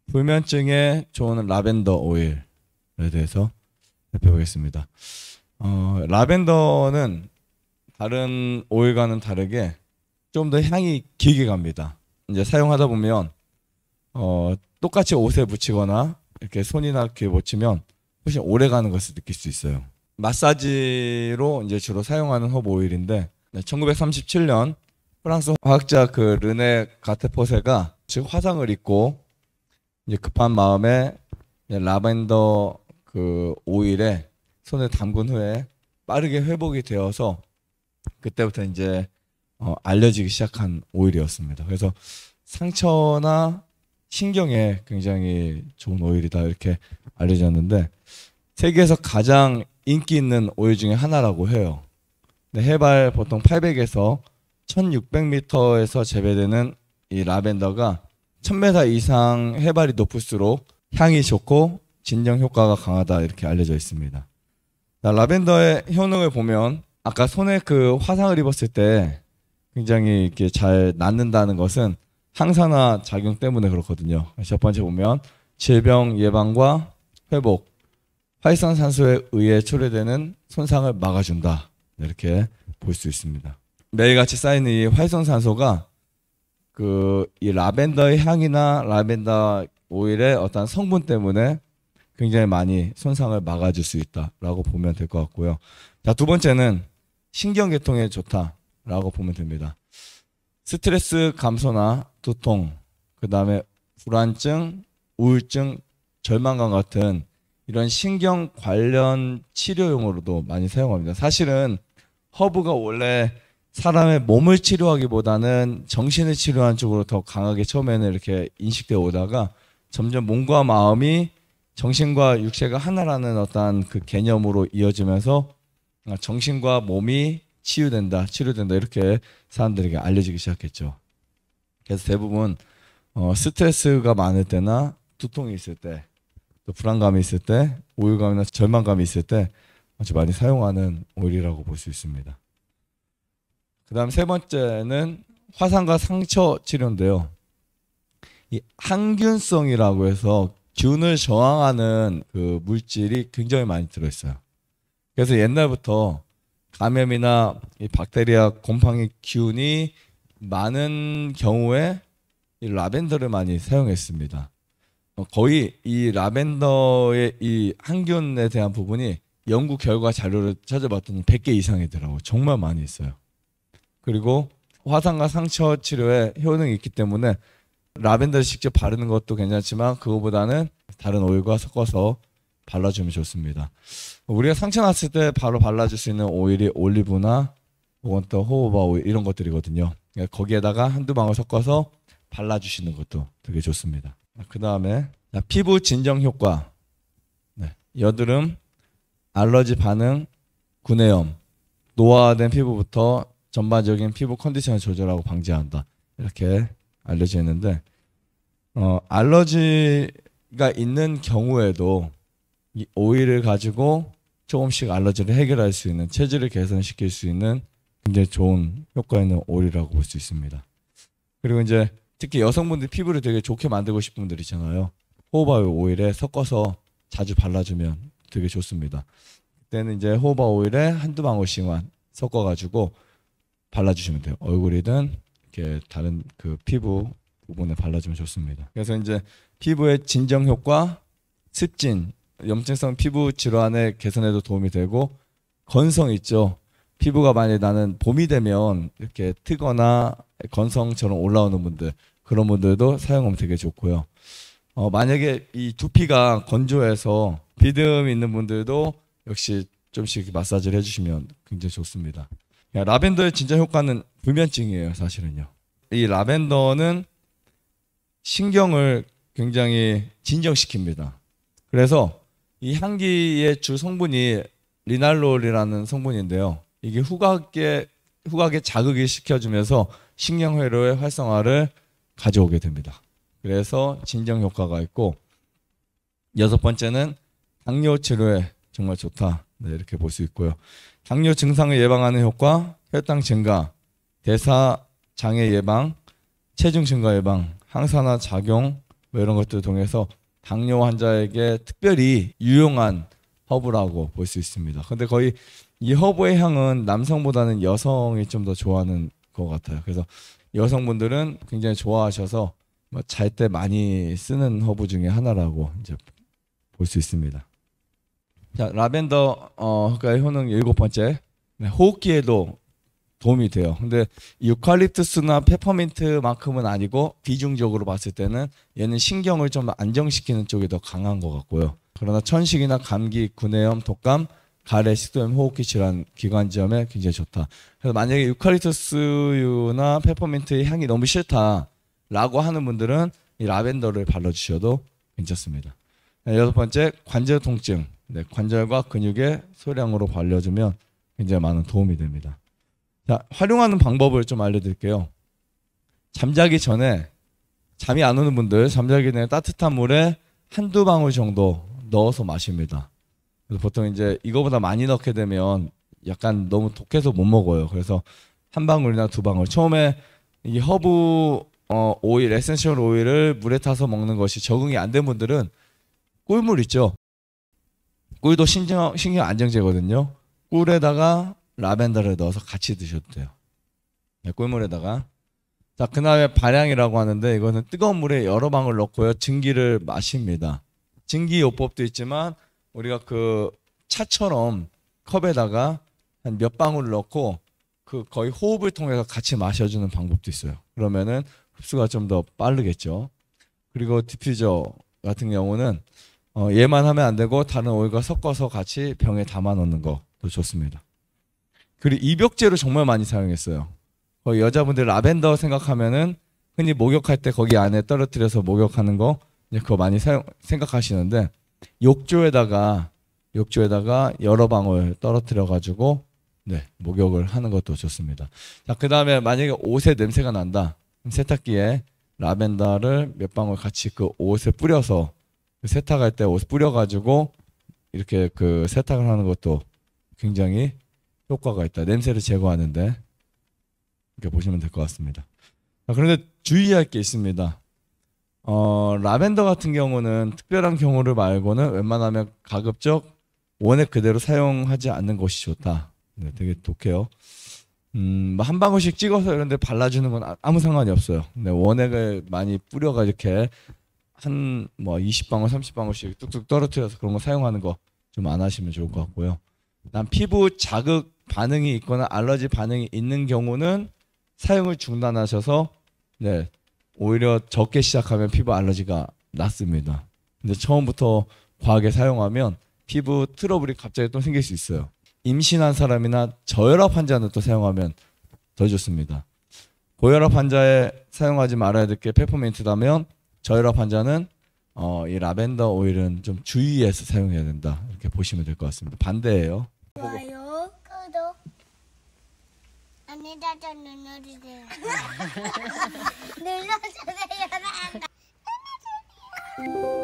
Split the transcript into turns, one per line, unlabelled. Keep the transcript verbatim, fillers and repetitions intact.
불면증에 좋은 라벤더 오일에 대해서 살펴보겠습니다. 어, 라벤더는 다른 오일과는 다르게 좀 더 향이 길게 갑니다. 이제 사용하다 보면 어, 똑같이 옷에 묻히거나 이렇게 손이나 귀에 묻히면 훨씬 오래 가는 것을 느낄 수 있어요. 마사지로 이제 주로 사용하는 허브 오일인데 천구백삼십칠 년 프랑스 화학자 그 르네 가테포세가 즉 화상을 입고 이제 급한 마음에 라벤더 그 오일에 손에 담근 후에 빠르게 회복이 되어서 그때부터 이제 어, 알려지기 시작한 오일이었습니다. 그래서 상처나 신경에 굉장히 좋은 오일이다 이렇게 알려졌는데 세계에서 가장 인기 있는 오일 중에 하나라고 해요. 근데 해발 보통 팔백에서 천육백 미터에서 재배되는 이 라벤더가 천 미터 이상 해발이 높을수록 향이 좋고 진정 효과가 강하다 이렇게 알려져 있습니다. 라벤더의 효능을 보면 아까 손에 그 화상을 입었을 때 굉장히 이렇게 잘 낫는다는 것은 항산화 작용 때문에 그렇거든요. 첫 번째 보면 질병 예방과 회복, 활성산소에 의해 초래되는 손상을 막아준다 이렇게 볼 수 있습니다. 매일같이 쌓이는 이 활성산소가 그 이 라벤더의 향이나 라벤더 오일의 어떤 성분 때문에 굉장히 많이 손상을 막아줄 수 있다라고 보면 될 것 같고요. 자, 두 번째는 신경계통에 좋다라고 보면 됩니다. 스트레스 감소나 두통, 그 다음에 불안증, 우울증, 절망감 같은 이런 신경 관련 치료용으로도 많이 사용합니다. 사실은 허브가 원래 사람의 몸을 치료하기보다는 정신을 치료하는 쪽으로 더 강하게 처음에는 이렇게 인식되어 오다가 점점 몸과 마음이 정신과 육체가 하나라는 어떤 그 개념으로 이어지면서 정신과 몸이 치유된다, 치료된다 이렇게 사람들에게 알려지기 시작했죠. 그래서 대부분 어, 스트레스가 많을 때나 두통이 있을 때, 또 불안감이 있을 때, 우울감이나 절망감이 있을 때 아주 많이 사용하는 오일이라고 볼 수 있습니다. 그 다음 세 번째는 화상과 상처 치료인데요. 이 항균성이라고 해서 균을 저항하는 그 물질이 굉장히 많이 들어있어요. 그래서 옛날부터 감염이나 이 박테리아 곰팡이 균이 많은 경우에 이 라벤더를 많이 사용했습니다. 거의 이 라벤더의 이 항균에 대한 부분이 연구 결과 자료를 찾아봤더니 백 개 이상이더라고요. 정말 많이 있어요. 그리고 화상과 상처 치료에 효능이 있기 때문에 라벤더를 직접 바르는 것도 괜찮지만 그거보다는 다른 오일과 섞어서 발라주면 좋습니다. 우리가 상처 났을 때 바로 발라줄 수 있는 오일이 올리브나 혹은 또 호호바 오일 이런 것들이거든요. 거기에다가 한두 방울 섞어서 발라주시는 것도 되게 좋습니다. 그 다음에 피부 진정 효과, 네. 여드름, 알러지 반응, 구내염, 노화된 피부부터 전반적인 피부 컨디션을 조절하고 방지한다 이렇게 알려져 있는데 어, 알러지가 있는 경우에도 이 오일을 가지고 조금씩 알러지를 해결할 수 있는, 체질을 개선시킬 수 있는 굉장히 좋은 효과 있는 오일이라고 볼 수 있습니다. 그리고 이제 특히 여성분들 피부를 되게 좋게 만들고 싶은 분들 있잖아요. 호호바 오일에 섞어서 자주 발라주면 되게 좋습니다. 그때는 이제 호호바 오일에 한두 방울씩만 섞어가지고 발라주시면 돼요. 얼굴이든 이렇게 다른 그 피부 부분에 발라주면 좋습니다. 그래서 이제 피부의 진정 효과, 습진, 염증성 피부 질환의 개선에도 도움이 되고 건성 있죠. 피부가 만약에 나는 봄이 되면 이렇게 트거나 건성처럼 올라오는 분들, 그런 분들도 사용하면 되게 좋고요. 어, 만약에 이 두피가 건조해서 비듬 있는 분들도 역시 좀씩 마사지를 해주시면 굉장히 좋습니다. 라벤더의 진짜 효과는 불면증이에요, 사실은요. 이 라벤더는 신경을 굉장히 진정시킵니다. 그래서 이 향기의 주 성분이 리날롤이라는 성분인데요. 이게 후각에, 후각에 자극을 시켜주면서 신경회로의 활성화를 가져오게 됩니다. 그래서 진정 효과가 있고, 여섯 번째는 당뇨 치료에 정말 좋다. 네, 이렇게 볼 수 있고요. 당뇨 증상을 예방하는 효과, 혈당 증가, 대사 장애 예방, 체중 증가 예방, 항산화 작용, 뭐 이런 것들을 통해서 당뇨 환자에게 특별히 유용한 허브라고 볼 수 있습니다. 근데 거의 이 허브의 향은 남성보다는 여성이 좀 더 좋아하는 것 같아요. 그래서 여성분들은 굉장히 좋아하셔서 잘 때 많이 쓰는 허브 중에 하나라고 이제 볼 수 있습니다. 자, 라벤더 어, 의 효능 일곱 번째, 네, 호흡기에도 도움이 돼요. 근데 유칼립투스나 페퍼민트만큼은 아니고 비중적으로 봤을 때는 얘는 신경을 좀 안정시키는 쪽이 더 강한 것 같고요. 그러나 천식이나 감기, 구내염, 독감, 가래, 식도염, 호흡기 질환, 기관지염에 굉장히 좋다. 그래서 만약에 유칼립투스유나 페퍼민트의 향이 너무 싫다라고 하는 분들은 이 라벤더를 발라주셔도 괜찮습니다. 네, 여섯 번째, 관절 통증. 네, 관절과 근육에 소량으로 발려주면 굉장히 많은 도움이 됩니다. 자, 활용하는 방법을 좀 알려드릴게요. 잠자기 전에, 잠이 안 오는 분들 잠자기 전에 따뜻한 물에 한두 방울 정도 넣어서 마십니다. 그래서 보통 이제 이거보다 많이 넣게 되면 약간 너무 독해서 못 먹어요. 그래서 한 방울이나 두 방울. 처음에 이 허브 어, 오일, 에센셜 오일을 물에 타서 먹는 것이 적응이 안 된 분들은 꿀물 있죠. 꿀도 신경, 신경 안정제거든요. 꿀에다가 라벤더를 넣어서 같이 드셔도 돼요. 네, 꿀물에다가. 자, 그 다음에 발향이라고 하는데 이거는 뜨거운 물에 여러 방울 넣고요. 증기를 마십니다. 증기요법도 있지만 우리가 그 차처럼 컵에다가 한 몇 방울 넣고 그 거의 호흡을 통해서 같이 마셔주는 방법도 있어요. 그러면은 흡수가 좀 더 빠르겠죠. 그리고 디퓨저 같은 경우는 어, 얘만 하면 안 되고 다른 오일과 섞어서 같이 병에 담아 놓는 것도 좋습니다. 그리고 입욕제로 정말 많이 사용했어요. 거의 여자분들 라벤더 생각하면은 흔히 목욕할 때 거기 안에 떨어뜨려서 목욕하는 거 이제 그거 많이 사용, 생각하시는데 욕조에다가 욕조에다가 여러 방울 떨어뜨려 가지고 네, 목욕을 하는 것도 좋습니다. 자, 그 다음에 만약에 옷에 냄새가 난다. 그럼 세탁기에 라벤더를 몇 방울 같이 그 옷에 뿌려서 세탁할 때 옷 뿌려가지고 이렇게 그 세탁을 하는 것도 굉장히 효과가 있다. 냄새를 제거하는데 이렇게 보시면 될 것 같습니다. 자, 그런데 주의할 게 있습니다. 어, 라벤더 같은 경우는 특별한 경우를 말고는 웬만하면 가급적 원액 그대로 사용하지 않는 것이 좋다. 네, 되게 독해요. 음, 한 방울씩 찍어서 이런 데 발라주는 건 아무 상관이 없어요. 네, 원액을 많이 뿌려가 이렇게 한 뭐 이십 방울, 삼십 방울씩 뚝뚝 떨어뜨려서 그런 거 사용하는 거 좀 안 하시면 좋을 것 같고요. 난 피부 자극 반응이 있거나 알러지 반응이 있는 경우는 사용을 중단하셔서 네, 오히려 적게 시작하면 피부 알러지가 낫습니다. 근데 처음부터 과하게 사용하면 피부 트러블이 갑자기 또 생길 수 있어요. 임신한 사람이나 저혈압 환자는 또 사용하면 더 좋습니다. 고혈압 환자에 사용하지 말아야 될 게 페퍼민트라면 저혈압 환자는 어, 이 라벤더 오일은 좀 주의해서 사용해야 된다. 이렇게 보시면 될 것 같습니다. 반대예요.
좋아요, 구독, 안내자자 눌러주세요. 눌러주세요. 눌러주세요.